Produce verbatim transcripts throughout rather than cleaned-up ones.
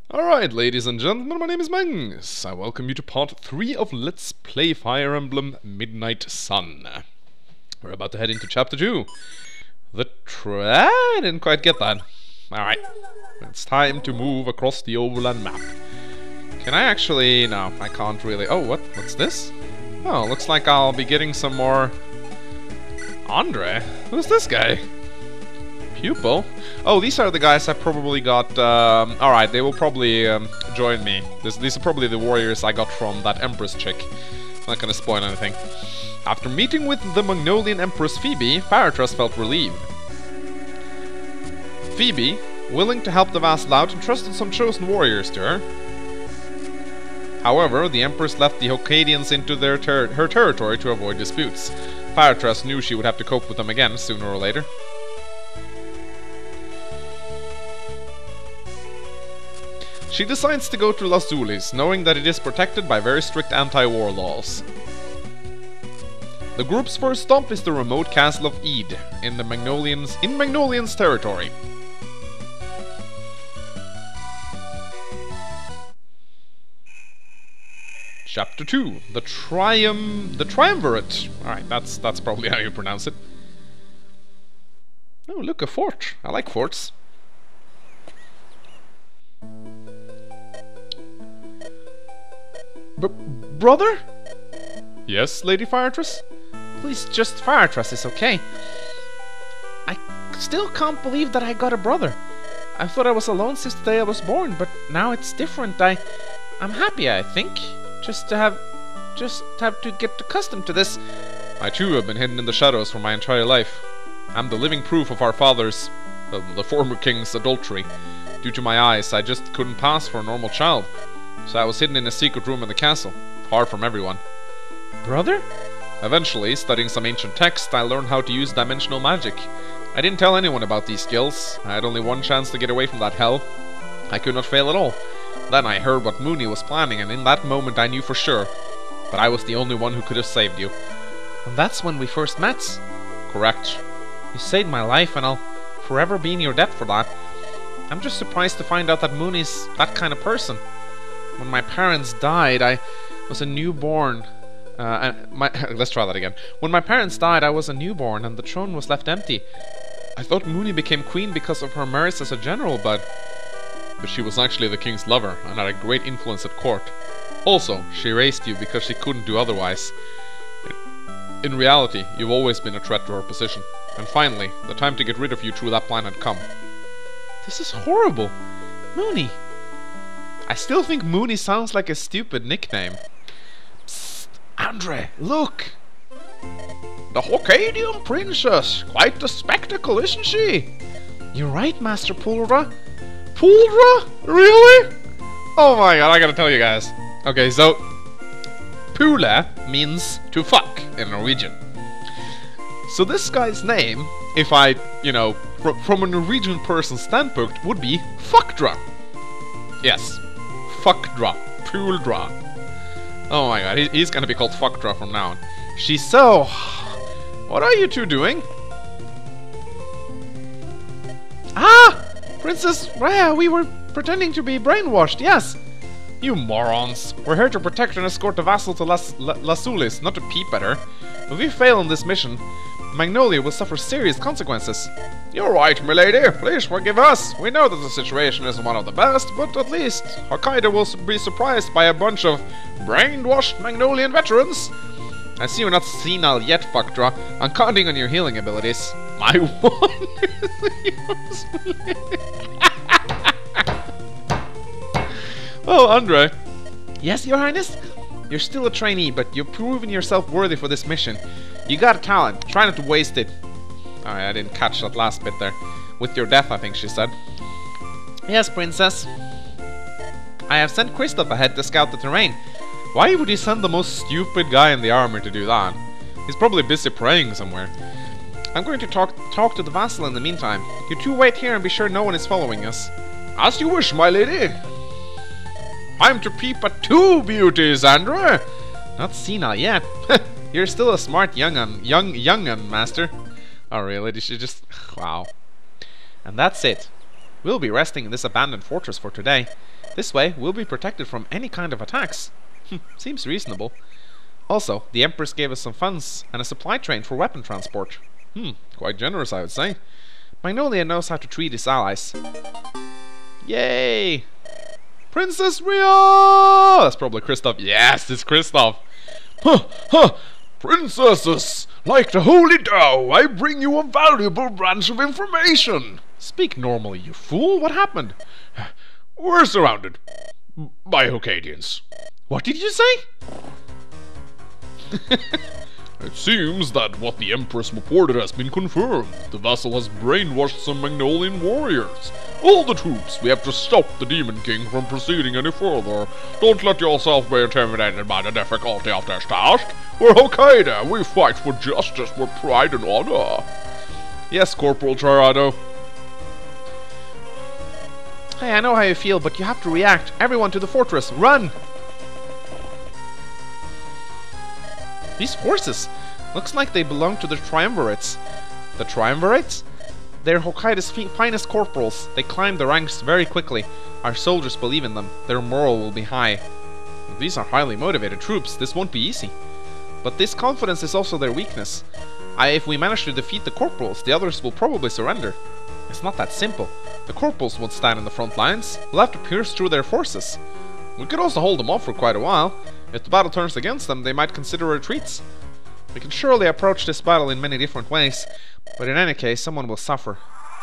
Alright, ladies and gentlemen, my name is Mangs. I welcome you to part three of Let's Play Fire Emblem Midnight Sun. We're about to head into chapter two. The tra- I didn't quite get that. Alright, it's time to move across the overland map. Can I actually... no, I can't really... oh, what? What's this? Oh, looks like I'll be getting some more... Andre? Who's this guy? Pupil? Oh, these are the guys I probably got... Um, Alright, they will probably um, join me. This, these are probably the warriors I got from that Empress chick. I'm not gonna spoil anything. After meeting with the Magnolian Empress Phoebe, Firetrust felt relieved. Phoebe, willing to help the vassal out, entrusted some chosen warriors to her. However, the Empress left the Hokadians into their ter her territory to avoid disputes. Firetrust knew she would have to cope with them again, sooner or later. She decides to go to Las Zulis, knowing that it is protected by very strict anti-war laws. The group's first stop is the remote castle of Ede, in the Magnolians in Magnolian's territory. Chapter two, the Trium the Triumvirate. Alright, that's that's probably how you pronounce it. Oh, look, a fort. I like forts. B brother? Yes, Lady Firetrust? Please, just Firetrust is okay. I still can't believe that I got a brother. I thought I was alone since the day I was born, but now it's different. I, I'm happy, I think. Just to have... just have to get accustomed to this. I too have been hidden in the shadows for my entire life. I'm the living proof of our father's... Uh, the former king's adultery. Due to my eyes, I just couldn't pass for a normal child. So I was hidden in a secret room in the castle, far from everyone. Brother? Eventually, studying some ancient text, I learned how to use dimensional magic. I didn't tell anyone about these skills. I had only one chance to get away from that hell. I could not fail at all. Then I heard what Mooney was planning, and in that moment I knew for sure. But I was the only one who could have saved you. And that's when we first met? Correct. You saved my life, and I'll forever be in your debt for that. I'm just surprised to find out that Mooney's that kind of person. When my parents died, I was a newborn. Uh, and my let's try that again. When my parents died, I was a newborn, and the throne was left empty. I thought Mooney became queen because of her merits as a general, but... But she was actually the king's lover, and had a great influence at court. Also, she raised you because she couldn't do otherwise. In reality, you've always been a threat to her position. And finally, the time to get rid of you through that plan had come. This is horrible. Mooney. I still think Mooney sounds like a stupid nickname. Psst, Andre, look! The Hokadian princess! Quite the spectacle, isn't she? You're right, Master Pulra. Pulra? Really? Oh my god, I gotta tell you guys. Okay, so... Pula means to fuck in Norwegian. So this guy's name, if I, you know, fr from a Norwegian person's standpoint, would be Fuckdra. Yes. Fuckdra. Pooldra. Oh my god, he, he's gonna be called Fuckdra from now on. She's so... What are you two doing? Ah! Princess Rhea, we were pretending to be brainwashed, yes. You morons. We're here to protect and escort the vassal to Las, La, Las Zulis, not to peep at her. If we fail in this mission, Magnolia will suffer serious consequences. You're right, milady. Please forgive us. We know that the situation isn't one of the best, but at least Hokkaido will be surprised by a bunch of brainwashed Magnolian veterans. I see you're not senile yet, Fuckdra. I'm counting on your healing abilities. My one. Oh, Andre. Yes, Your Highness? You're still a trainee, but you've proven yourself worthy for this mission. You got a talent. Try not to waste it. Alright, I didn't catch that last bit there. With your death, I think she said. Yes, Princess. I have sent Kristoff ahead to scout the terrain. Why would he send the most stupid guy in the army to do that? He's probably busy praying somewhere. I'm going to talk talk to the vassal in the meantime. You two wait here and be sure no one is following us. As you wish, my lady. I'm to peep at two beauties, Andre. Not senile yet. You're still a smart young'un, young young'un, Master. Oh really? Did she just... Wow. And that's it. We'll be resting in this abandoned fortress for today. This way, we'll be protected from any kind of attacks. Seems reasonable. Also, the Empress gave us some funds and a supply train for weapon transport. Hmm, quite generous, I would say. Magnolia knows how to treat his allies. Yay! Princess Ria! That's probably Kristoff. Yes, it's Kristoff. Huh, huh! Princesses, like the holy Tao, I bring you a valuable branch of information. Speak normally, you fool. What happened? We're surrounded by Hokadians. What did you say? It seems that what the Empress reported has been confirmed. The vessel has brainwashed some Magnolian warriors. All the troops, we have to stop the Demon King from proceeding any further. Don't let yourself be intimidated by the difficulty of this task. We're Hokkaido. We fight for justice with pride and honor. Yes, Corporal Charado. Hey, I know how you feel, but you have to react. Everyone to the fortress. Run! These horses. Looks like they belong to the Triumvirates. The Triumvirates? They're Hokkaido's finest corporals. They climb the ranks very quickly. Our soldiers believe in them. Their morale will be high. These are highly motivated troops. This won't be easy. But this confidence is also their weakness. I, if we manage to defeat the corporals, the others will probably surrender. It's not that simple. The corporals won't stand in the front lines. We'll have to pierce through their forces. We could also hold them off for quite a while. If the battle turns against them, they might consider retreats. We can surely approach this battle in many different ways, but in any case, someone will suffer.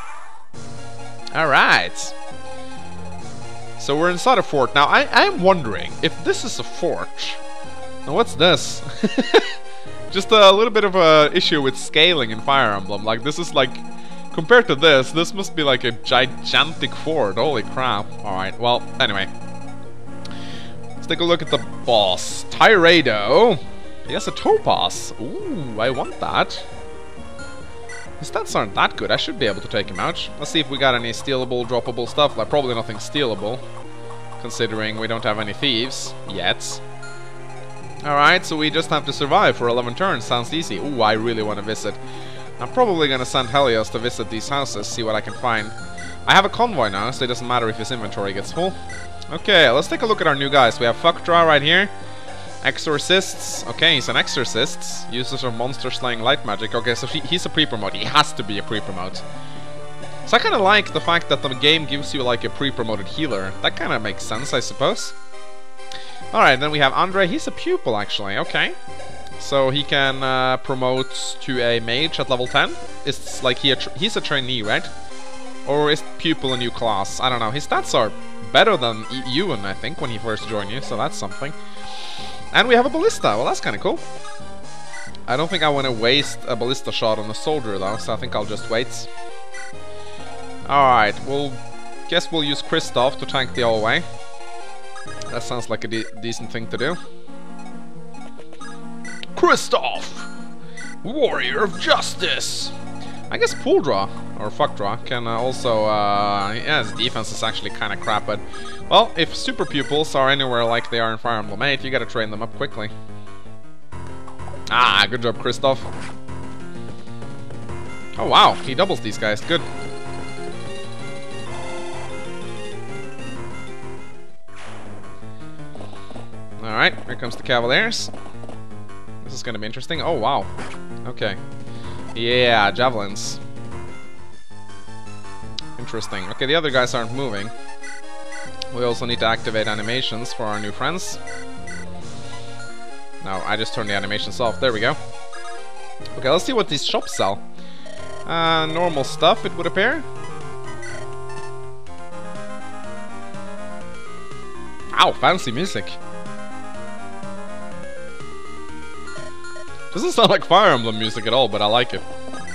Alright. So we're inside a fort. Now, I, I'm wondering if this is a fort. Now, what's this? Just a little bit of a issue with scaling in Fire Emblem. Like, this is like... Compared to this, this must be like a gigantic fort. Holy crap. Alright, well, anyway. Let's take a look at the boss. Tyrado. He has a topaz. Ooh, I want that. His stats aren't that good. I should be able to take him out. Let's see if we got any stealable, droppable stuff. Like, probably nothing stealable, considering we don't have any thieves yet. Alright, so we just have to survive for eleven turns. Sounds easy. Ooh, I really want to visit. I'm probably gonna send Helios to visit these houses, see what I can find. I have a convoy now, so it doesn't matter if his inventory gets full. Okay, let's take a look at our new guys. We have Fuckdraw right here. Exorcists. Okay, he's an exorcist. Uses of monster slaying light magic. Okay, so he, he's a pre-promote. He has to be a pre-promote. So I kind of like the fact that the game gives you like a pre-promoted healer. That kind of makes sense, I suppose. Alright, then we have Andre. He's a pupil, actually. Okay. So he can uh, promote to a mage at level ten. It's like he a he's a trainee, right? Or is pupil a new class? I don't know. His stats are better than e Ewan, I think, when he first joined you, so that's something. And we have a ballista. Well, that's kind of cool. I don't think I want to waste a ballista shot on a soldier, though, so I think I'll just wait. Alright, well, guess we'll use Kristoff to tank the whole way. That sounds like a de decent thing to do. Kristoff! Warrior of Justice! I guess Pool Draw, or Fuck Draw, can uh, also, uh, yeah, his defense is actually kind of crap, but, well, if Super Pupils are anywhere like they are in Fire Emblem eight, you gotta train them up quickly. Ah, good job, Kristoff. Oh, wow, he doubles these guys, good. Alright, here comes the Cavaliers. This is gonna be interesting. Oh, wow. Okay. Yeah, javelins. Interesting. Okay, the other guys aren't moving. We also need to activate animations for our new friends. No, I just turned the animations off. There we go. Okay, let's see what these shops sell. Uh, normal stuff, it would appear. Ow, fancy music. Doesn't sound like Fire Emblem music at all, but I like it.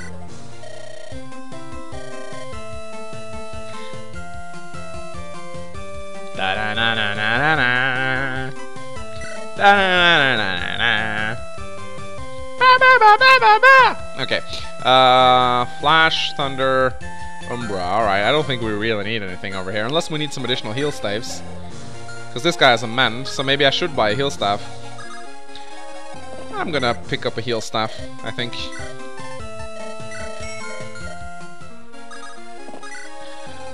Da da na na na na na. Da na na na na na. Ba ba ba ba ba ba. Okay. Uh, Flash, Thunder, Umbra. All right. I don't think we really need anything over here, unless we need some additional heal staves. Because this guy has a mend, so maybe I should buy a heal staff. I'm gonna pick up a heal staff, I think.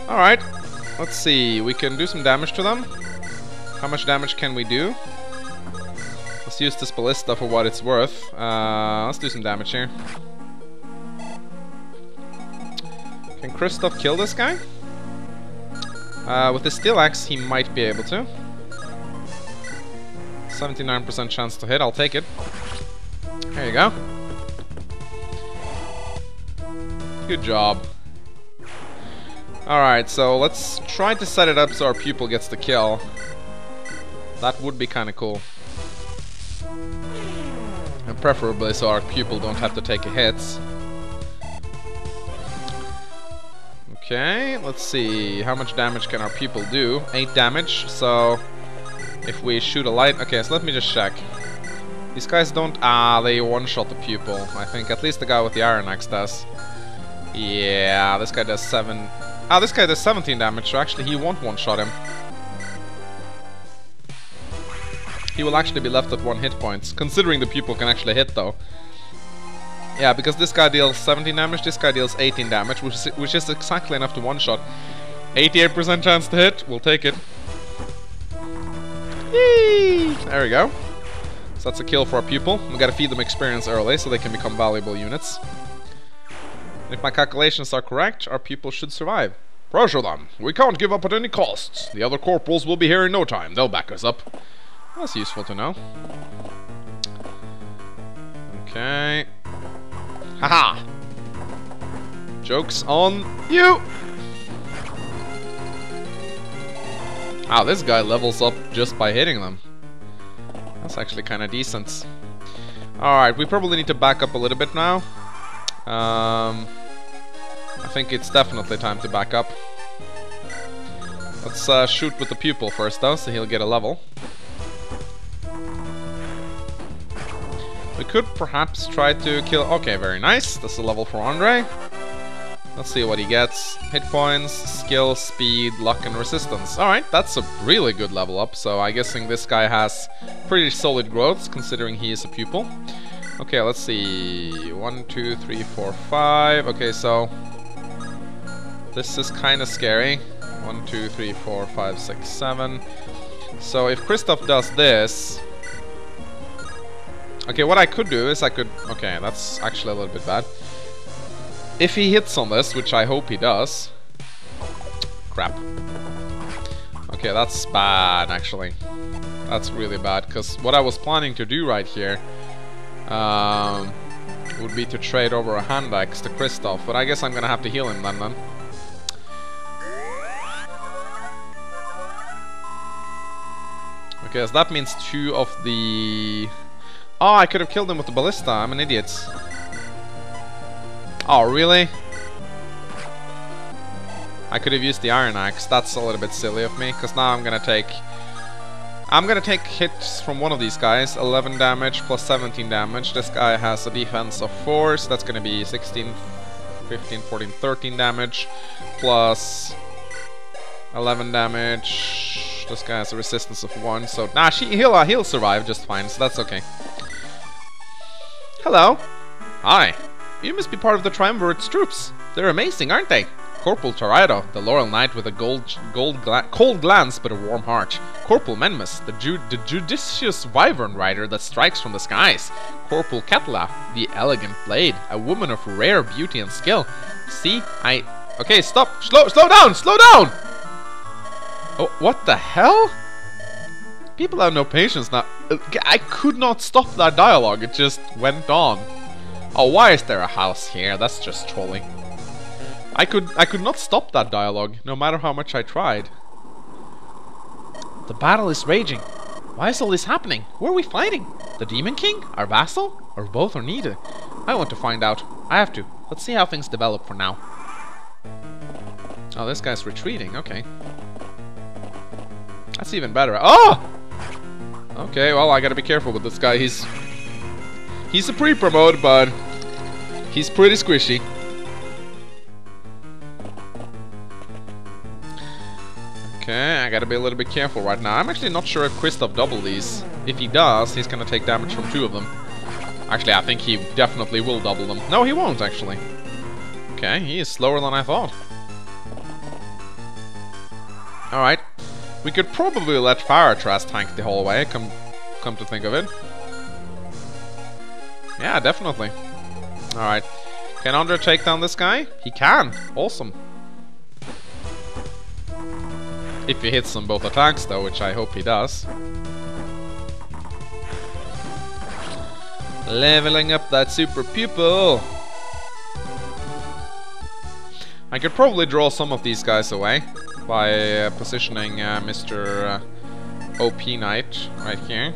Alright, let's see. We can do some damage to them. How much damage can we do? Let's use this ballista for what it's worth. Uh, let's do some damage here. Can Kristoff kill this guy? Uh, with the steel axe, he might be able to. seventy-nine percent chance to hit, I'll take it. There you go. Good job. Alright, so let's try to set it up so our pupil gets the kill. That would be kind of cool. And preferably so our pupil don't have to take a hit. Okay, let's see. How much damage can our pupil do? eight damage, so if we shoot a light... Okay, so let me just check. These guys don't... Ah, they one-shot the pupil. I think at least the guy with the iron axe does. Yeah, this guy does seven... Ah, this guy does seventeen damage, so actually he won't one-shot him. He will actually be left at one hit points, considering the pupil can actually hit though. Yeah, because this guy deals seventeen damage, this guy deals eighteen damage, which is, which is exactly enough to one-shot. eighty-eight percent chance to hit, we'll take it. Yee! There we go. So that's a kill for our pupil. We gotta feed them experience early so they can become valuable units. And if my calculations are correct, our pupil should survive. Pressure them. We can't give up at any costs. The other corporals will be here in no time. They'll back us up. That's useful to know. Okay. Haha! Joke's on you! Wow, this guy levels up just by hitting them. That's actually kind of decent. Alright, we probably need to back up a little bit now. Um, I think it's definitely time to back up. Let's uh, shoot with the pupil first though, so he'll get a level. We could perhaps try to kill... Okay, very nice. That's a level for Andre. Let's see what he gets. Hit points, skill, speed, luck, and resistance. Alright, that's a really good level up. So I'm guessing this guy has pretty solid growths, considering he is a pupil. Okay, let's see. One, two, three, four, five. Okay, so... this is kind of scary. One, two, three, four, five, six, seven. So if Kristoff does this... Okay, what I could do is I could... Okay, that's actually a little bit bad. If he hits on this, which I hope he does... Crap. Okay, that's bad, actually. That's really bad, because what I was planning to do right here... Um, would be to trade over a hand axe to Kristoff, but I guess I'm gonna have to heal him then, then. Okay, so that means two of the... Oh, I could have killed him with the ballista. I'm an idiot. Oh, really? I could have used the iron axe. That's a little bit silly of me, because now I'm gonna take... I'm gonna take hits from one of these guys. eleven damage plus seventeen damage. This guy has a defense of four, so that's gonna be sixteen, fifteen, fourteen, thirteen damage. Plus eleven damage. This guy has a resistance of one, so... Nah, she, he'll, uh, he'll survive just fine, so that's okay. Hello. Hi. You must be part of the Triumvirate's troops. They're amazing, aren't they? Corporal Torado, the loyal knight with a gold, gold gla cold glance but a warm heart. Corporal Menmus, the, ju the judicious wyvern rider that strikes from the skies. Corporal Katla, the elegant blade, a woman of rare beauty and skill. See, I... Okay, stop! Slow, slow down! Slow down! Oh, what the hell? People have no patience now. I could not stop that dialogue, it just went on. Oh, why is there a house here? That's just trolling. I could I could not stop that dialogue, no matter how much I tried. The battle is raging. Why is all this happening? Who are we fighting? The Demon King? Our vassal? Or both or neither? I want to find out. I have to. Let's see how things develop for now. Oh, this guy's retreating. Okay. That's even better. Oh! Okay, well, I gotta be careful with this guy. He's... He's a pre-promote, but... He's pretty squishy. Okay, I gotta be a little bit careful right now. I'm actually not sure if Kristoff doubled these. If he does, he's gonna take damage from two of them. Actually, I think he definitely will double them. No, he won't, actually. Okay, he is slower than I thought. Alright. We could probably let Fire Trash tank the whole way, come, come to think of it. Yeah, definitely. Alright. Can Andre take down this guy? He can! Awesome. If he hits on both attacks though, which I hope he does. Leveling up that super pupil! I could probably draw some of these guys away by uh, positioning uh, Mister Uh, O P Knight right here.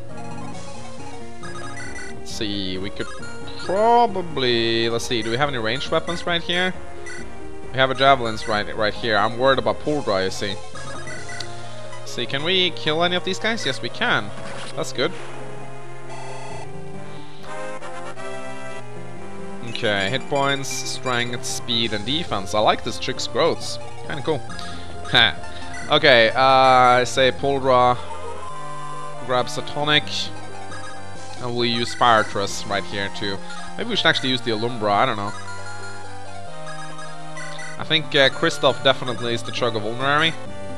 Let's see, we could probably... Let's see, do we have any ranged weapons right here? We have a javelins right right here. I'm worried about pull draw, you see. Let's see, can we kill any of these guys? Yes, we can. That's good. Okay, hit points, strength, speed, and defense. I like this chick's growths. Kinda cool. Okay, uh, I say pull draw, grabs a tonic, and we'll use Fire Truss right here too. Maybe we should actually use the Alumbra, I don't know. I think uh, Kristoff definitely is the chug of Vulnerary.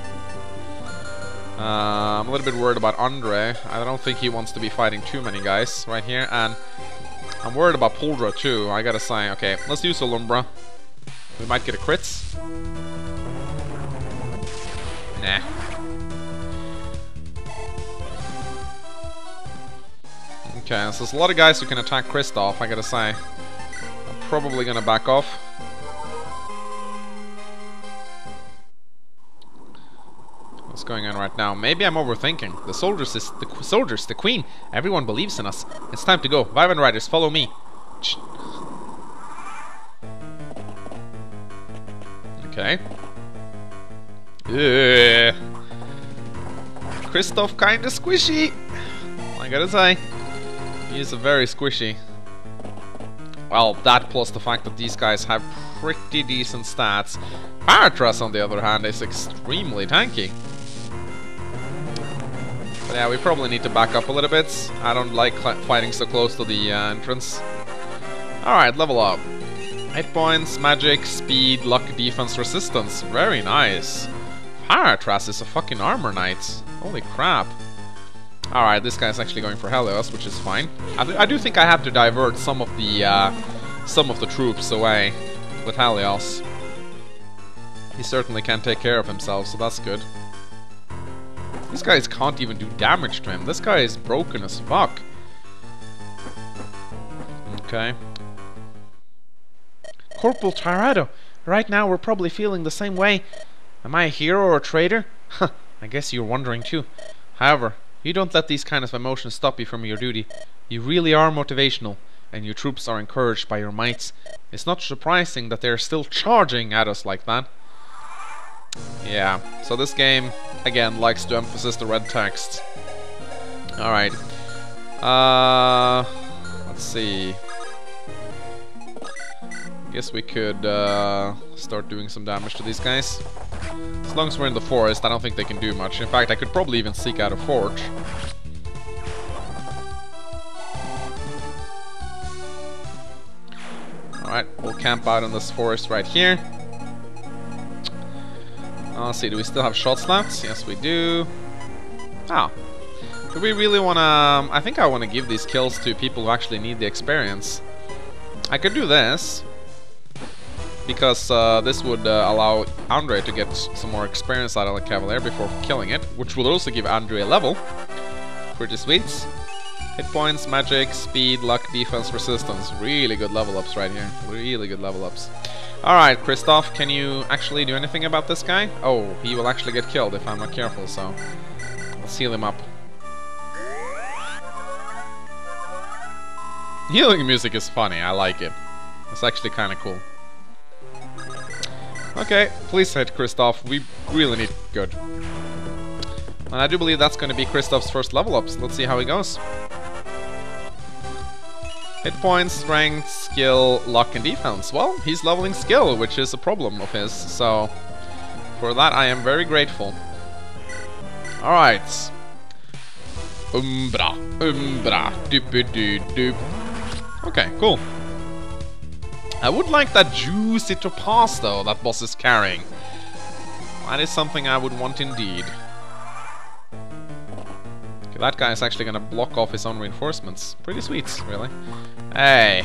Uh, I'm a little bit worried about Andre. I don't think he wants to be fighting too many guys right here, and I'm worried about Puldra too, I gotta say. Okay, let's use Alumbra. We might get a crits. Nah. Okay, so there's a lot of guys who can attack Kristoff, I gotta say. I'm probably gonna back off. What's going on right now? Maybe I'm overthinking. The soldiers is the qu soldiers, the queen. Everyone believes in us. It's time to go. Vivan Riders, follow me. Ch okay. Ugh. Kristoff kinda squishy. I gotta say. He is a very squishy. Well, that plus the fact that these guys have pretty decent stats. Fire Truss, on the other hand, is extremely tanky. But yeah, we probably need to back up a little bit. I don't like fighting so close to the uh, entrance. Alright, level up. Hit points, magic, speed, luck, defense, resistance. Very nice. Fire Truss is a fucking armor knight. Holy crap. Alright, this guy's actually going for Helios, which is fine. I, th I do think I have to divert some of the uh, some of the troops away with Helios. He certainly can take care of himself, so that's good. These guys can't even do damage to him. This guy is broken as fuck. Okay. Corporal Tirado, right now we're probably feeling the same way. Am I a hero or a traitor? Huh, I guess you're wondering too. However, you don't let these kind of emotions stop you from your duty. You really are motivational, and your troops are encouraged by your mites. It's not surprising that they're still charging at us like that. Yeah, so this game, again, likes to emphasize the red text. Alright. Uh, let's see. Guess we could uh, start doing some damage to these guys. As long as we're in the forest, I don't think they can do much. In fact, I could probably even seek out a forge. Alright, we'll camp out in this forest right here. Uh, let's see, do we still have shot slots? Yes, we do. Oh. Do we really want to... Um, I think I want to give these kills to people who actually need the experience. I could do this. Because uh, this would uh, allow Andre to get some more experience out of the Cavalier before killing it. Which would also give Andre a level. Pretty sweet. Hit points, magic, speed, luck, defense, resistance. Really good level ups right here. Really good level ups. Alright, Kristoff, can you actually do anything about this guy? Oh, he will actually get killed if I'm not careful, so let's heal him up. Healing music is funny, I like it. It's actually kind of cool. Okay, please hit Kristoff, we really need good. And I do believe that's going to be Kristoff's first level up, so let's see how he goes. Hit points, strength, skill, luck, and defense. Well, he's leveling skill, which is a problem of his, so for that I am very grateful. Alright. Umbra, umbra, doop-a-doo-doop. Okay, cool. I would like that juicy topaz, though, that boss is carrying. That is something I would want indeed. Okay, that guy is actually gonna block off his own reinforcements. Pretty sweet, really. Hey.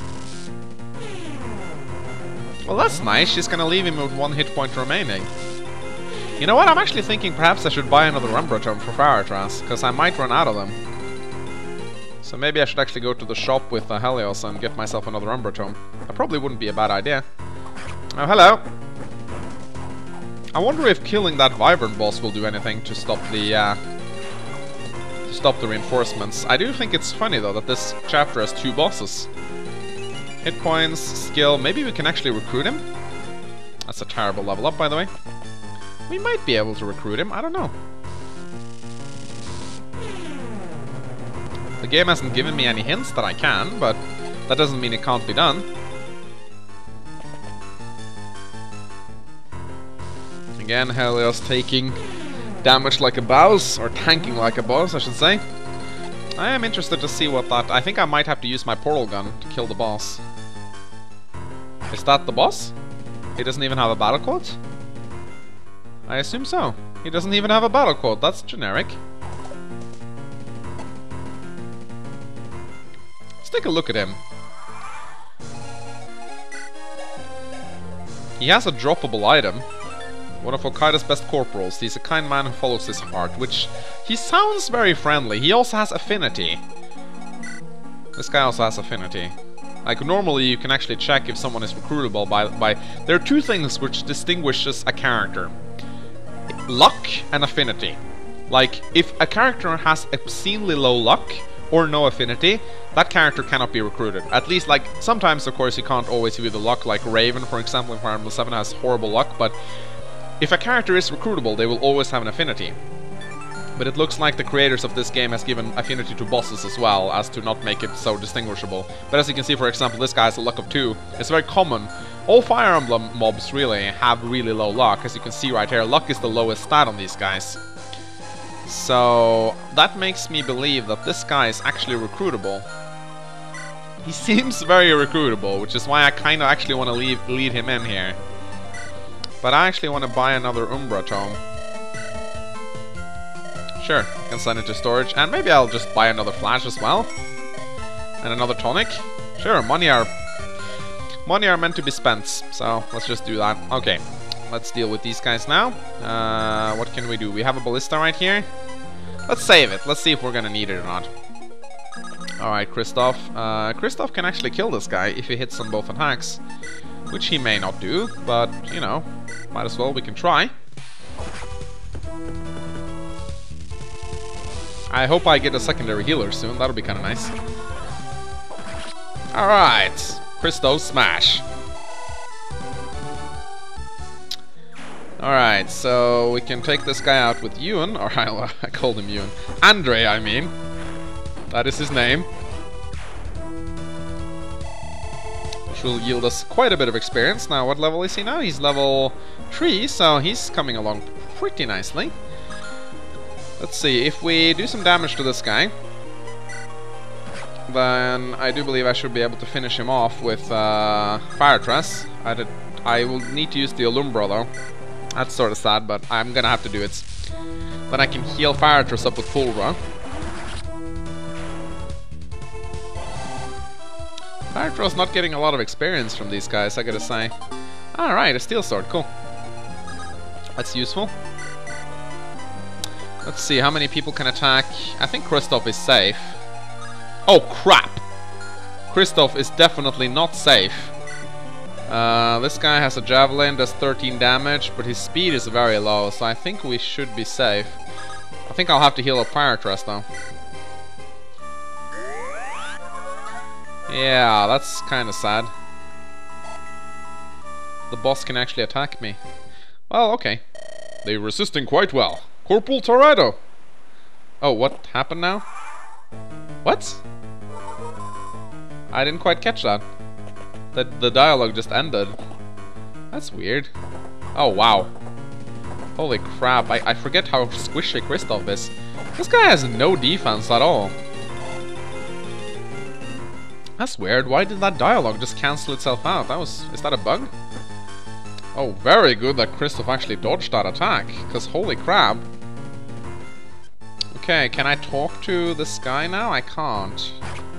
Well, that's nice. She's gonna leave him with one hit point remaining. You know what? I'm actually thinking perhaps I should buy another Umbra Tome for Fire Trance, because I might run out of them. So maybe I should actually go to the shop with uh, Helios and get myself another Umbra Tome. That probably wouldn't be a bad idea. Oh, hello. I wonder if killing that Wyvern boss will do anything to stop the uh, to stop the reinforcements. I do think it's funny though that this chapter has two bosses. Hit points, skill. Maybe we can actually recruit him. That's a terrible level up, by the way. We might be able to recruit him. I don't know. The game hasn't given me any hints that I can, but that doesn't mean it can't be done. Again, Helios taking damage like a boss, or tanking like a boss, I should say. I am interested to see what that... I think I might have to use my portal gun to kill the boss. Is that the boss? He doesn't even have a battle quote? I assume so. He doesn't even have a battle quote. That's generic. Let's take a look at him. He has a droppable item. One of Hokkaido's best corporals. He's a kind man who follows his heart, which he sounds very friendly. He also has affinity. This guy also has affinity. Like, normally you can actually check if someone is recruitable by... by there are two things which distinguishes a character. Luck and affinity. Like, if a character has obscenely low luck or no affinity, that character cannot be recruited. At least, like, sometimes, of course, you can't always view the luck, like Raven, for example, in Fire Emblem seven has horrible luck, but if a character is recruitable, they will always have an affinity. But it looks like the creators of this game has given affinity to bosses as well, as to not make it so distinguishable. But as you can see, for example, this guy has a luck of two. It's very common. All Fire Emblem mobs really have really low luck, as you can see right here. Luck is the lowest stat on these guys. So that makes me believe that this guy is actually recruitable. He seems very recruitable, which is why I kind of actually want to leave, lead him in here. But I actually want to buy another Umbra Tome. Sure, I can send it to storage, and maybe I'll just buy another Flash as well. And another Tonic. Sure, money are... Money are meant to be spent, so let's just do that. Okay, let's deal with these guys now. Uh, what can we do? We have a Ballista right here. Let's save it. Let's see if we're gonna need it or not. Alright, Kristoff. Uh, Kristoff can actually kill this guy if he hits on both attacks. Which he may not do, but, you know, might as well, we can try. I hope I get a secondary healer soon, that'll be kinda nice. Alright, Kristoff smash. Alright, so we can take this guy out with Ewan, or I, I called him Ewan. Andre, I mean. That is his name. Which will yield us quite a bit of experience. Now, what level is he now? He's level three, so he's coming along pretty nicely. Let's see, if we do some damage to this guy, then I do believe I should be able to finish him off with uh, Fire Tress. I, did, I will need to use the Alumbra though. That's sort of sad, but I'm gonna have to do it. Then I can heal Fire Tress up with Pulra. Fire Tress not getting a lot of experience from these guys, I gotta say. Alright, a Steel Sword, cool. That's useful. Let's see, how many people can attack? I think Kristoff is safe. Oh, crap! Kristoff is definitely not safe. Uh, this guy has a Javelin, does thirteen damage, but his speed is very low, so I think we should be safe. I think I'll have to heal up Fire Tress, though. Yeah, that's kind of sad. The boss can actually attack me. Well, okay. They're resisting quite well. Corporal Torado! Oh, what happened now? What? I didn't quite catch that. The, the dialogue just ended. That's weird. Oh, wow. Holy crap, I, I forget how squishy Kristoff is. This guy has no defense at all. That's weird. Why did that dialogue just cancel itself out? That was... Is that a bug? Oh, very good that Kristoff actually dodged that attack, because holy crap. Okay, can I talk to this guy now? I can't.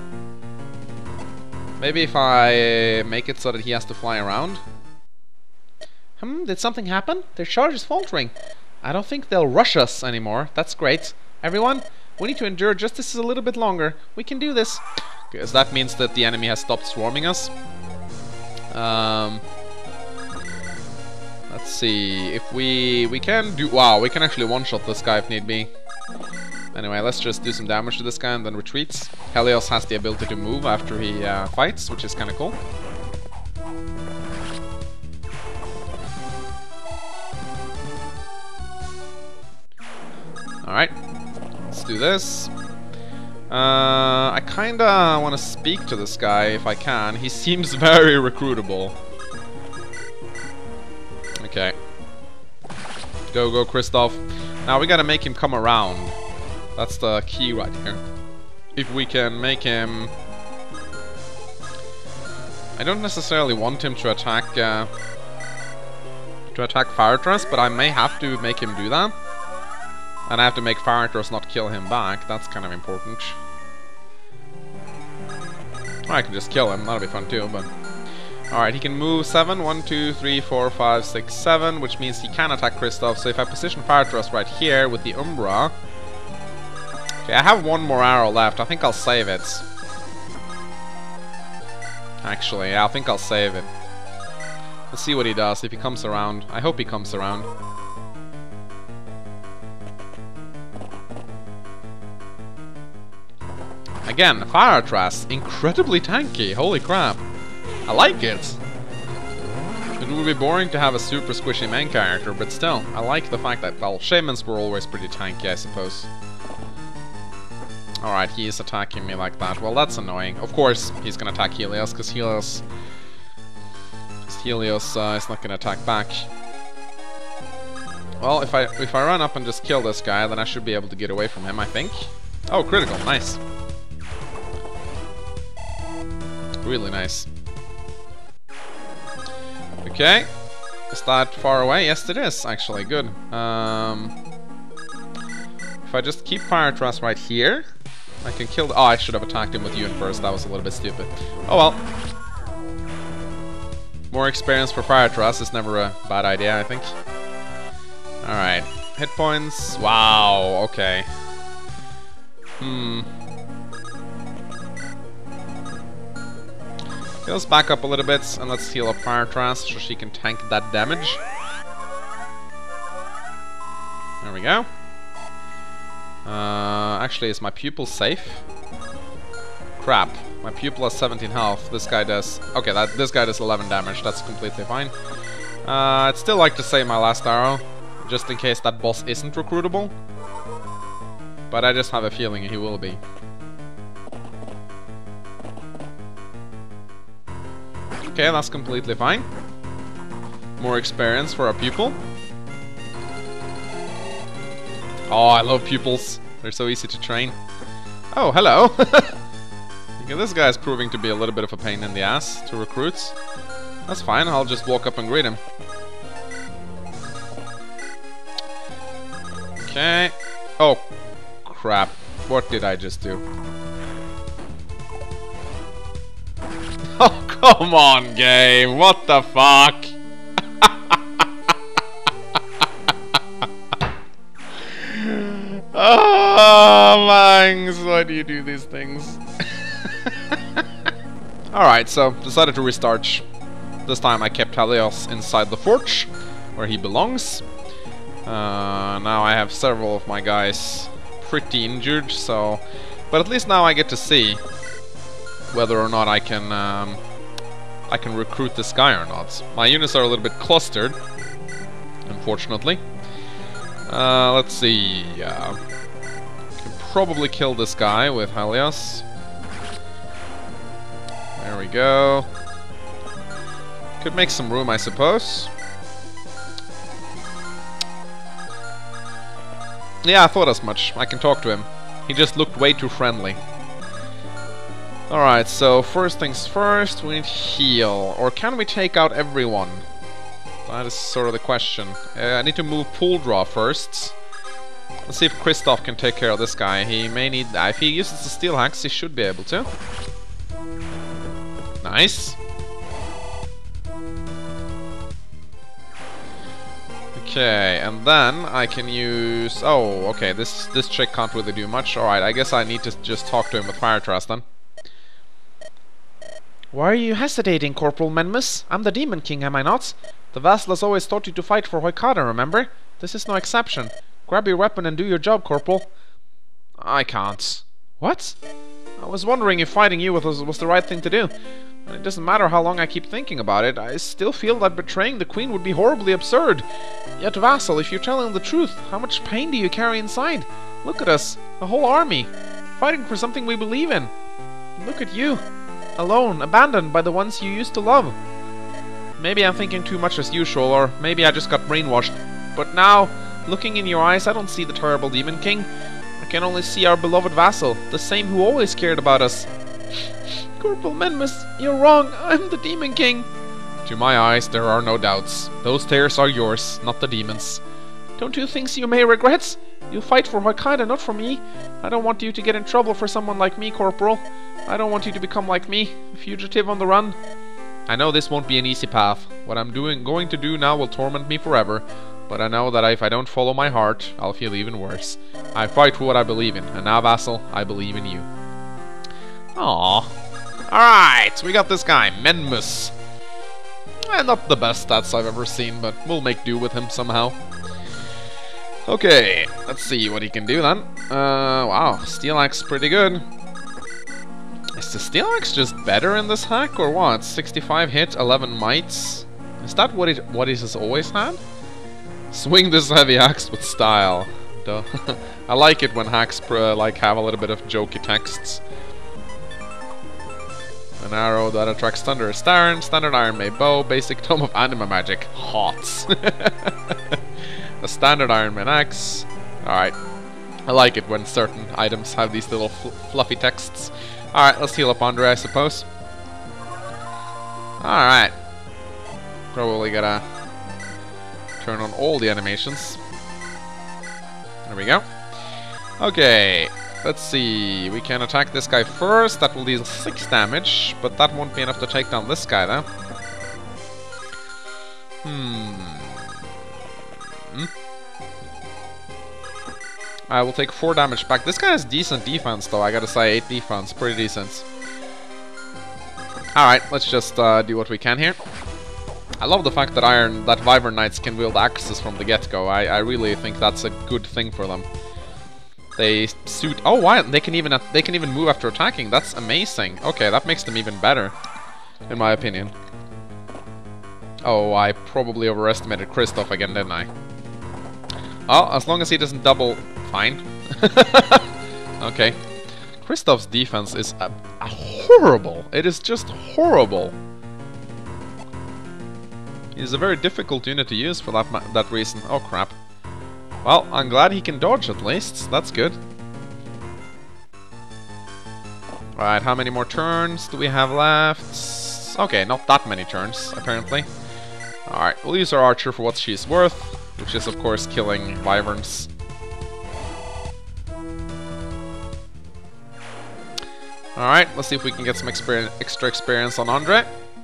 Maybe if I make it so that he has to fly around. Hmm, did something happen? Their charge is faltering. I don't think they'll rush us anymore. That's great. Everyone, we need to endure just this a little bit longer. We can do this. Because that means that the enemy has stopped swarming us. Um... Let's see, if we... we can do... Wow, we can actually one-shot this guy if need be. Anyway, let's just do some damage to this guy and then retreats. Helios has the ability to move after he uh, fights, which is kind of cool. Alright, let's do this. Uh, I kinda want to speak to this guy if I can. He seems very recruitable. Okay. Go, go, Kristoff. Now we gotta make him come around. That's the key right here. If we can make him... I don't necessarily want him to attack... Uh, to attack Firetress, but I may have to make him do that. And I have to make Firetress not kill him back. That's kind of important. Or I can just kill him. That'll be fun too, but... Alright, he can move seven. one, two, three, four, five, six, seven, which means he can attack Kristoff. So if I position Fire Thrust right here with the Umbra... Okay, I have one more arrow left. I think I'll save it. Actually, yeah, I think I'll save it. Let's see what he does, if he comes around. I hope he comes around. Again, Fire Thrust, incredibly tanky. Holy crap. I like it! It would be boring to have a super squishy main character, but still, I like the fact that, well, Shamans were always pretty tanky, I suppose. Alright, he is attacking me like that. Well, that's annoying. Of course, he's gonna attack Helios, because Helios... Cause Helios uh, is not gonna attack back. Well, if I, if I run up and just kill this guy, then I should be able to get away from him, I think. Oh, critical, nice. Really nice. Okay, is that far away? Yes, it is, actually, good. Um, if I just keep Fire Thrust right here, I can kill the... Oh, I should have attacked him with Yun first, that was a little bit stupid. Oh well. More experience for Fire Thrust is never a bad idea, I think. Alright, hit points, wow, okay. Hmm. Okay, let's back up a little bit and let's heal up Fire Thrust so she can tank that damage. There we go. Uh, actually, is my pupil safe? Crap. My pupil has seventeen health. This guy does... Okay, that this guy does eleven damage. That's completely fine. Uh, I'd still like to save my last arrow, just in case that boss isn't recruitable. But I just have a feeling he will be. Okay, that's completely fine. More experience for our pupil. Oh, I love pupils. They're so easy to train. Oh, hello. Okay, this guy's proving to be a little bit of a pain in the ass to recruits. That's fine, I'll just walk up and greet him. Okay. Oh, crap. What did I just do? Oh, come on, game. What the fuck? Oh, Mangs, why do you do these things? Alright, so decided to restart. This time I kept Helios inside the forge, where he belongs. Uh, now I have several of my guys pretty injured, so... But at least now I get to see whether or not I can um, I can recruit this guy or not. My units are a little bit clustered, unfortunately. Uh, let's see. Uh, can probably kill this guy with Helios. There we go. Could make some room, I suppose. Yeah, I thought as much. I can talk to him. He just looked way too friendly. Alright, so first things first, we need heal. Or can we take out everyone? That is sort of the question. Uh, I need to move pull draw first. Let's see if Kristoff can take care of this guy. He may need... Uh, if he uses the steel axe, he should be able to. Nice. Okay, and then I can use... Oh, okay, this this trick can't really do much. Alright, I guess I need to just talk to him with Fire Thrust then. Why are you hesitating, Corporal Menmus? I'm the Demon King, am I not? The vassal has always taught you to fight for Hoikada, remember? This is no exception. Grab your weapon and do your job, Corporal. I can't. What? I was wondering if fighting you was, was the right thing to do. And it doesn't matter how long I keep thinking about it, I still feel that betraying the Queen would be horribly absurd. Yet, vassal, if you're telling the truth, how much pain do you carry inside? Look at us, a whole army, fighting for something we believe in. Look at you, alone, abandoned by the ones you used to love. Maybe I'm thinking too much as usual, or maybe I just got brainwashed. But now, looking in your eyes, I don't see the terrible Demon King. I can only see our beloved vassal, the same who always cared about us. Corporal Menmus, you're wrong. I'm the Demon King. To my eyes, there are no doubts. Those tears are yours, not the demon's. Don't you think you may regret? You fight for Hoikada, not for me. I don't want you to get in trouble for someone like me, Corporal. I don't want you to become like me, a fugitive on the run. I know this won't be an easy path. What I'm doing, going to do now will torment me forever. But I know that if I don't follow my heart, I'll feel even worse. I fight for what I believe in, and now, vassal, I believe in you. Aww. Alright, we got this guy, Menmus. Eh, not the best stats I've ever seen, but we'll make do with him somehow. Okay, let's see what he can do then. Uh, wow, Steel Axe pretty good. Is the Steel Axe just better in this hack, or what? sixty-five hit, eleven mites? Is that what it, what it has always had? Swing this heavy axe with style. Duh. I like it when hacks uh, like have a little bit of jokey texts. An arrow that attracts thunder is Starin, standard iron made bow, basic tome of anima magic. Hots. A standard iron man axe. Alright. I like it when certain items have these little fl fluffy texts. Alright, let's heal up Andre, I suppose. Alright. Probably gotta turn on all the animations. There we go. Okay. Let's see, we can attack this guy first, that will deal six damage, but that won't be enough to take down this guy, though. Hmm. I will take four damage back. This guy has decent defense, though, I gotta say, eight defense, pretty decent. Alright, let's just uh, do what we can here. I love the fact that Iron, that Wyvern Knights can wield axes from the get-go. I, I really think that's a good thing for them. They suit. Oh, wow! They can even they can even move after attacking. That's amazing. Okay, that makes them even better, in my opinion. Oh, I probably overestimated Kristoff again, didn't I? Oh, as long as he doesn't double, fine. Okay. Kristoff's defense is a, a horrible. It is just horrible. He's a very difficult unit to use for that ma that reason. Oh crap. Well, I'm glad he can dodge at least. That's good. Alright, how many more turns do we have left? Okay, not that many turns, apparently. Alright, we'll use our archer for what she's worth, which is, of course, killing wyverns. Alright, let's see if we can get some experience, extra experience on Andre.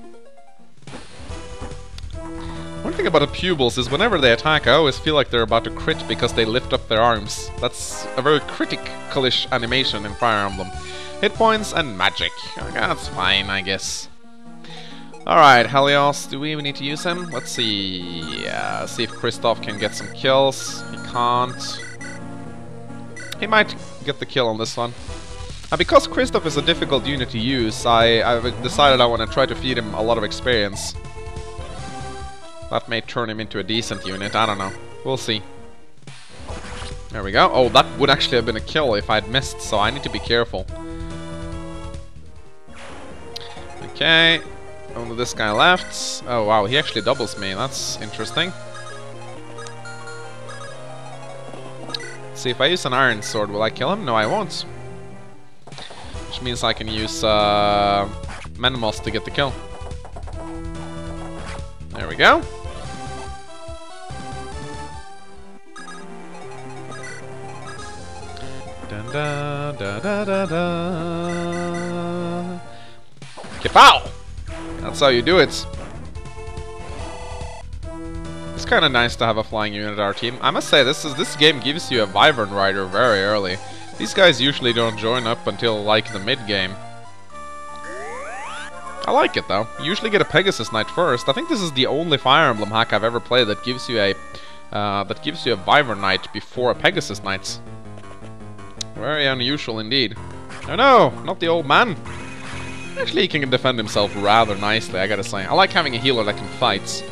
One thing about the pupils is whenever they attack, I always feel like they're about to crit because they lift up their arms. That's a very critical-ish animation in Fire Emblem. Hit points and magic. Okay, that's fine, I guess. Alright, Helios, do we even need to use him? Let's see. Uh, see if Kristoff can get some kills. He can't. He might get the kill on this one. And because Kristoff is a difficult unit to use, I, I've decided I want to try to feed him a lot of experience. That may turn him into a decent unit, I don't know. We'll see. There we go. Oh, that would actually have been a kill if I'd missed, so I need to be careful. Okay. Only this guy left. Oh wow, he actually doubles me. That's interesting. Let's see, if I use an iron sword, will I kill him? No, I won't. Which means I can use uh, Menmos to get the kill. There we go. Dun, dun, dun, dun, dun, dun. Kapow! That's how you do it. It's kind of nice to have a flying unit on our team. I must say, this is this game gives you a Wyvern Rider very early. These guys usually don't join up until like the mid game. I like it though. You usually get a Pegasus Knight first. I think this is the only Fire Emblem hack I've ever played that gives you a uh, that gives you a Wyvern Knight before a Pegasus Knight. Very unusual indeed. Oh no, not the old man. Actually, he can defend himself rather nicely, I gotta say. I like having a healer that can fight.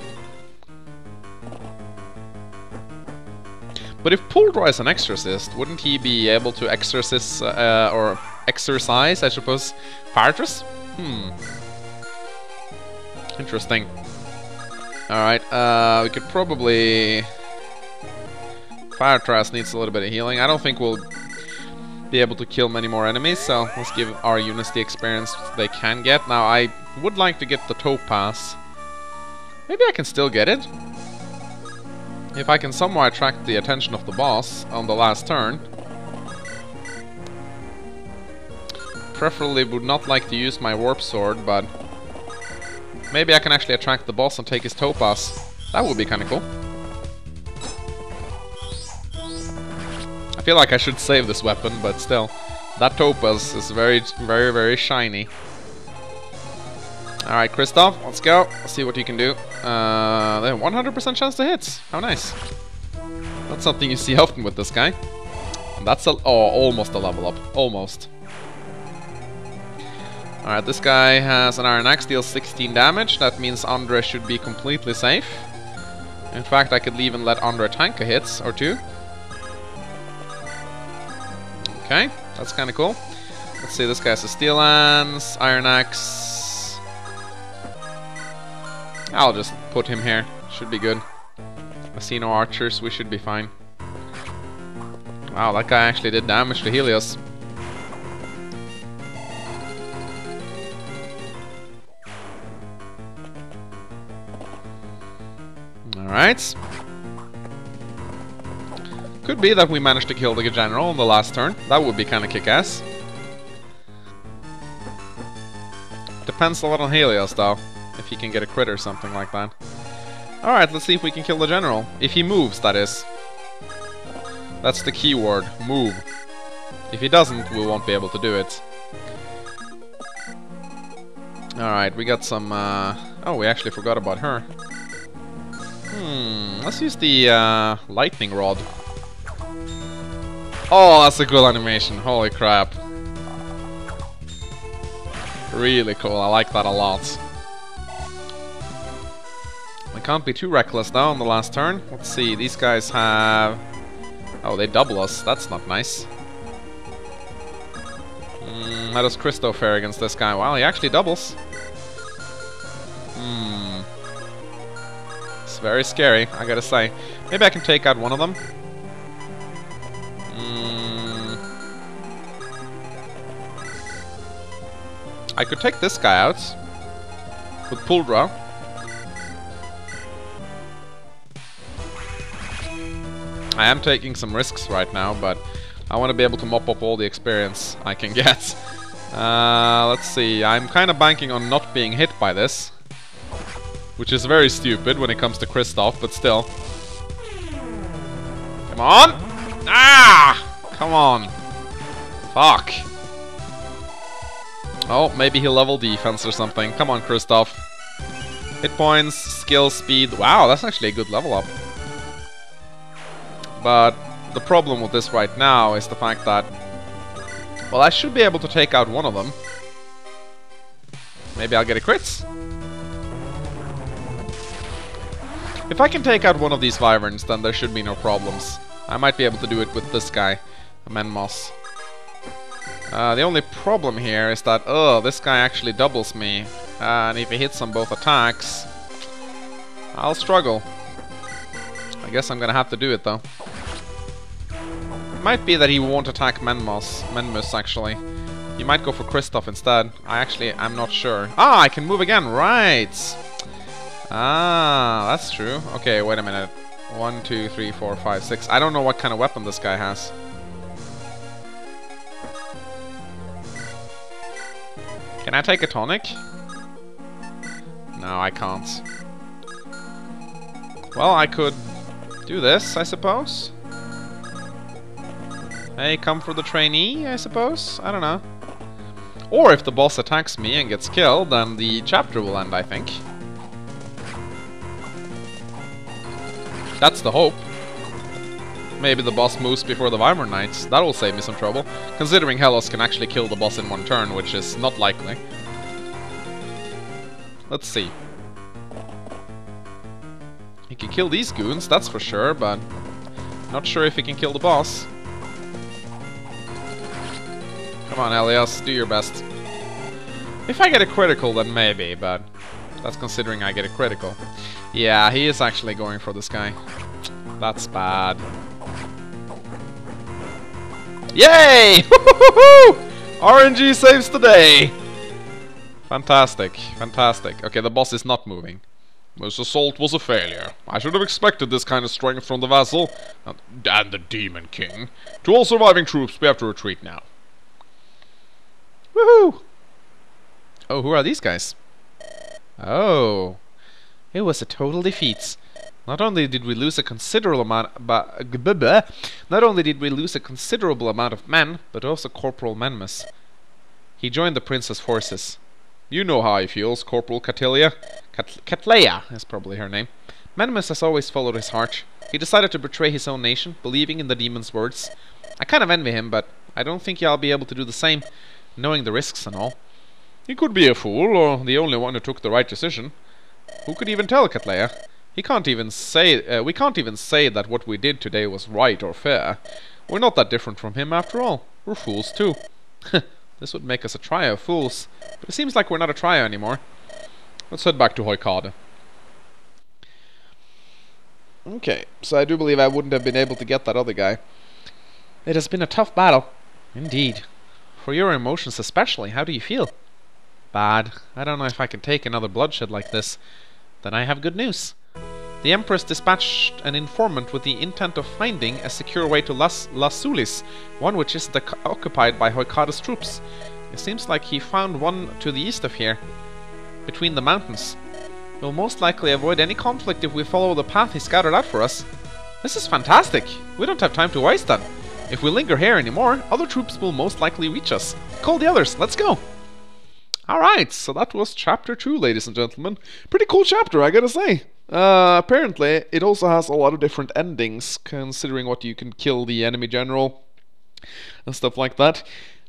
But if Puldra is an exorcist, wouldn't he be able to exorcise, uh, or exercise, I suppose, Firetress? Hmm. Interesting. Alright, uh, we could probably... Firetress needs a little bit of healing. I don't think we'll be able to kill many more enemies, so let's give our units the experience they can get. Now, I would like to get the Topaz. Maybe I can still get it. If I can somehow attract the attention of the boss on the last turn. Preferably would not like to use my Warp Sword, but maybe I can actually attract the boss and take his Topaz. That would be kind of cool. I feel like I should save this weapon, but still. That Topaz is very, very, very shiny. Alright, Kristoff, let's go. Let's see what you can do. Uh, they have one hundred percent chance to hit. How nice. That's something you see often with this guy. And that's a... Oh, almost a level up. Almost. Alright, this guy has an Iron Axe, deals sixteen damage. That means Andre should be completely safe. In fact, I could even let Andre tank a hit or two. Okay, that's kind of cool. Let's see, this guy has a Steel Lance, Iron Axe. I'll just put him here. Should be good. I see no archers, we should be fine. Wow, that guy actually did damage to Helios. Alright. Could be that we managed to kill the general on the last turn. That would be kind of kick-ass. Depends a lot on Helios, though. If he can get a crit or something like that. Alright, let's see if we can kill the general. If he moves, that is. That's the key word. Move. If he doesn't, we won't be able to do it. Alright, we got some... Uh... Oh, we actually forgot about her. Hmm, let's use the uh, lightning rod. Oh, that's a cool animation. Holy crap. Really cool. I like that a lot. We can't be too reckless now on the last turn. Let's see. These guys have... Oh, they double us. That's not nice. Mm, how does Christo fare against this guy? Well, he actually doubles. Hmm. It's very scary, I gotta say. Maybe I can take out one of them. Mm. I could take this guy out with Puldra. I am taking some risks right now, but I want to be able to mop up all the experience I can get. Uh, let's see, I'm kind of banking on not being hit by this. Which is very stupid when it comes to Kristoff, but still. Come on! Ah! Come on. Fuck. Oh, maybe he'll level defense or something. Come on, Kristoff. Hit points, skill, speed. Wow, that's actually a good level up. But the problem with this right now is the fact that... Well, I should be able to take out one of them. Maybe I'll get a crit. If I can take out one of these Wyverns, then there should be no problems. I might be able to do it with this guy, Menmos. Uh, the only problem here is that, oh, this guy actually doubles me. Uh, and if he hits on both attacks, I'll struggle. I guess I'm gonna have to do it, though. It might be that he won't attack Menmos, Menmus, actually. He might go for Kristoff instead. I actually, I'm not sure. Ah, I can move again, right! Ah, that's true. Okay, wait a minute. One, two, three, four, five, six. I don't know what kind of weapon this guy has. Can I take a tonic? No, I can't. Well, I could do this, I suppose. Hey, come for the trainee, I suppose? I don't know. Or if the boss attacks me and gets killed, then the chapter will end, I think. That's the hope. Maybe the boss moves before the Wyvern Knights. That will save me some trouble. Considering Hellos can actually kill the boss in one turn, which is not likely. Let's see. He can kill these goons, that's for sure, but not sure if he can kill the boss. Come on, Helios, do your best. If I get a critical, then maybe, but that's considering I get a critical. Yeah, he is actually going for this guy. That's bad. Yay! R N G saves the day! Fantastic, fantastic. Okay, the boss is not moving. This assault was a failure. I should have expected this kind of strength from the vassal and the Demon King. To all surviving troops, we have to retreat now. Woohoo! Oh, who are these guys? Oh, it was a total defeat. Not only did we lose a considerable amount, but not only did we lose a considerable amount of men, but also Corporal Menmus. He joined the prince's forces. You know how he feels, Corporal Catelia. Cat Catleya is probably her name. Menmus has always followed his heart. He decided to betray his own nation, believing in the demon's words. I kind of envy him, but I don't think I'll be able to do the same, knowing the risks and all. He could be a fool, or the only one who took the right decision. Who could even tell Catleya? He can't even say. Uh, we can't even say that what we did today was right or fair. We're not that different from him, after all. We're fools too. This would make us a trio of fools, but it seems like we're not a trio anymore. Let's head back to Hoykade. Okay, so I do believe I wouldn't have been able to get that other guy. It has been a tough battle. Indeed. For your emotions especially, how do you feel? Bad. I don't know if I can take another bloodshed like this. Then I have good news. The Empress dispatched an informant with the intent of finding a secure way to Las Lasulis, one which is occupied by Hoykade's troops. It seems like he found one to the east of here, between the mountains. We'll most likely avoid any conflict if we follow the path he scouted out for us. This is fantastic! We don't have time to waste then. If we linger here anymore, other troops will most likely reach us. Call the others, let's go! Alright, so that was chapter two, ladies and gentlemen. Pretty cool chapter, I gotta say. Uh, apparently, it also has a lot of different endings, considering what you can kill the enemy general and stuff like that.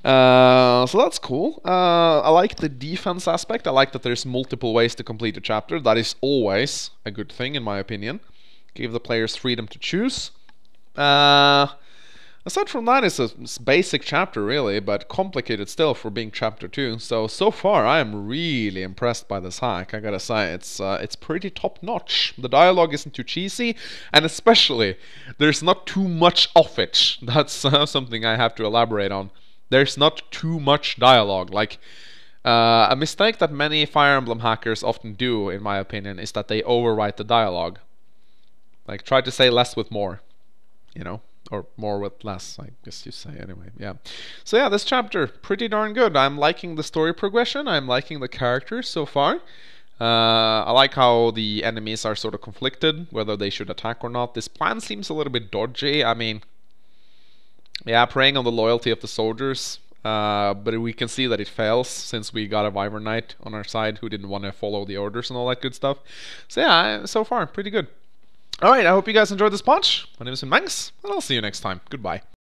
Uh, so that's cool. Uh, I like the defense aspect. I like that there's multiple ways to complete a chapter. That is always a good thing, in my opinion. Give the players freedom to choose. Uh... Aside from that, it's a basic chapter really, but complicated still for being chapter two. So, so far I am really impressed by this hack, I gotta say. It's uh, it's pretty top-notch. The dialogue isn't too cheesy, and especially, there's not too much of it. That's uh, something I have to elaborate on. There's not too much dialogue. Like, uh, a mistake that many Fire Emblem hackers often do, in my opinion, is that they overwrite the dialogue. Like, try to say less with more, you know? Or more with less, I guess you say, anyway, yeah. So yeah, this chapter, pretty darn good. I'm liking the story progression, I'm liking the characters so far. Uh, I like how the enemies are sort of conflicted, whether they should attack or not. This plan seems a little bit dodgy, I mean... Yeah, preying on the loyalty of the soldiers, uh, but we can see that it fails, since we got a Wyvern Knight on our side who didn't want to follow the orders and all that good stuff. So yeah, so far, pretty good. Alright, I hope you guys enjoyed this punch. My name is Mangs, and I'll see you next time. Goodbye.